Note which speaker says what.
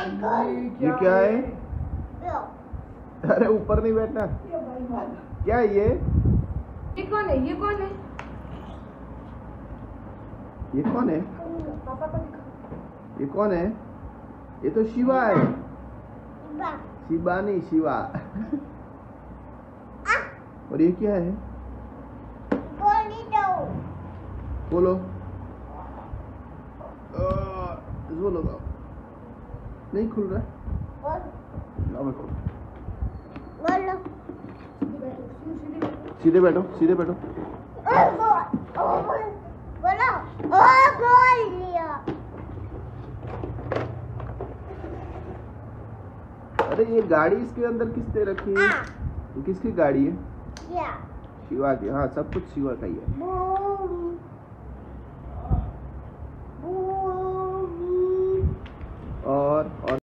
Speaker 1: ये क्या है? अरे ऊपर नहीं बैठना। क्या है ये?
Speaker 2: ये कौन है? ये कौन है?
Speaker 1: ये कौन है?
Speaker 2: पापा को दिखा।
Speaker 1: ये कौन है? ये तो शिवा है। शिवा नहीं, शिवा। और ये क्या है? बोलो। इसको लगाओ। नहीं खुल रहा। लाओ मैं खोल। सीधे बैठो, सीधे बैठो। अरे ये गाड़ी इसके अंदर किसने रखी है? ये किसकी गाड़ी है? शिवा की। हाँ, सब कुछ शिवा का ही है। और